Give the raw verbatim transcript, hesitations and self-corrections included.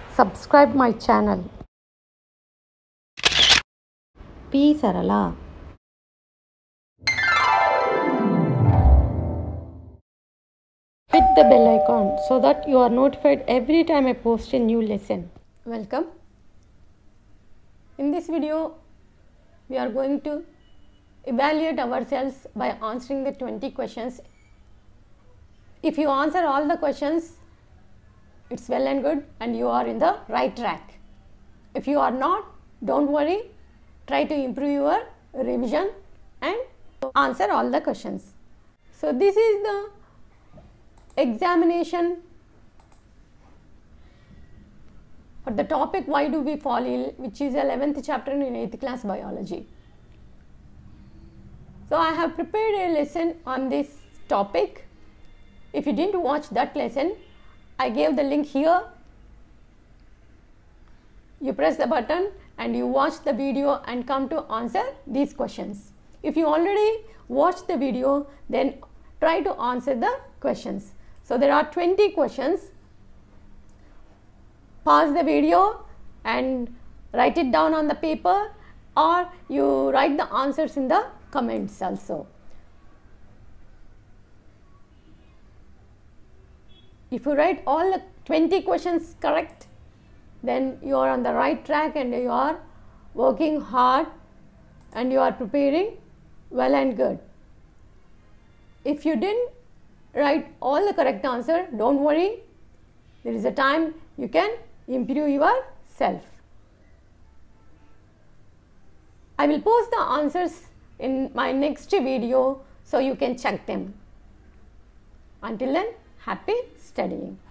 Subscribe my channel. P. Sarala. Hit the bell icon so that you are notified every time I post a new lesson. Welcome. In this video, we are going to evaluate ourselves by answering the twenty questions. If you answer all the questions, it's well and good and you are in the right track. If you are not, don't worry, try to improve your revision and answer all the questions. So this is the examination for the topic why do we fall ill, which is eleventh chapter in eighth class biology. So I have prepared a lesson on this topic. If you didn't watch that lesson, I gave the link here. You press the button and you watch the video and come to answer these questions. If you already watched the video, then try to answer the questions. So there are twenty questions. Pause the video and write it down on the paper, or you write the answers in the comments also. If you write all the twenty questions correct, then you are on the right track and you are working hard and you are preparing well and good. If you didn't write all the correct answer, don't worry, there is a time you can improve yourself. I will post the answers in my next video so you can check them. Until then, happy studying.